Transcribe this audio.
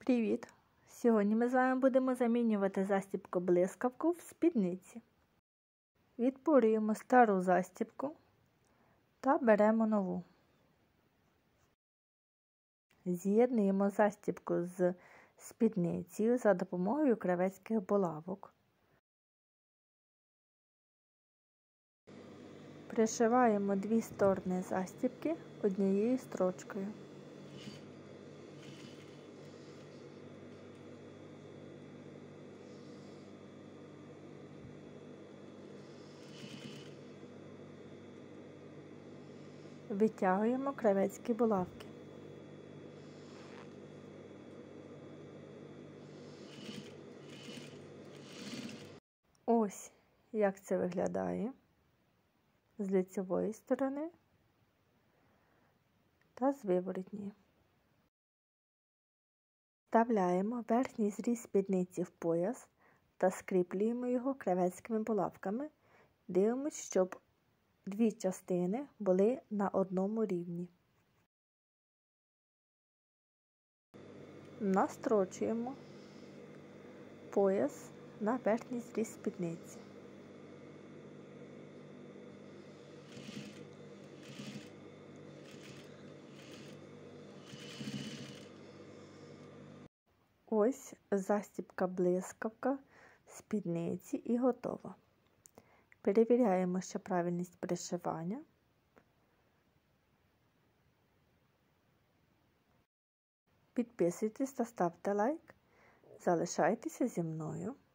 Привіт! Сьогодні ми з вами будемо замінювати застібку-блискавку в спідниці. Відпорюємо стару застібку та беремо нову. З'єднуємо застібку з спідницею за допомогою кравецьких булавок. Пришиваємо дві сторони застібки однією строчкою. Витягуємо кравецькі булавки. Ось як це виглядає з лицевої сторони та з виворотньої. Вставляємо верхній зріз спідниці в пояс та скріплюємо його кравецькими булавками. Дивимось, щоб дві частини були на одному рівні. Настрочуємо пояс на верхній зріз спідниці. Ось застібка-блискавка спідниці і готова. Перевіряємо ще правильність пришивання. Підписуйтесь та ставте лайк. Залишайтеся зі мною.